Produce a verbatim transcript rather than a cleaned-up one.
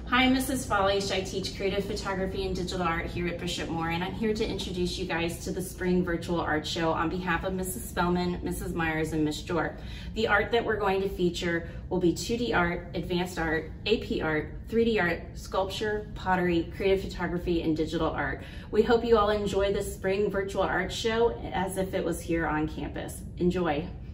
Hi, I'm Missus Follish. I teach creative photography and digital art here at Bishop Moore, and I'm here to introduce you guys to the Spring Virtual Art Show on behalf of Missus Spellman, Missus Myers, and Miz Jork. The art that we're going to feature will be two D art, advanced art, A P art, three D art, sculpture, pottery, creative photography, and digital art. We hope you all enjoy the Spring Virtual Art Show as if it was here on campus. Enjoy.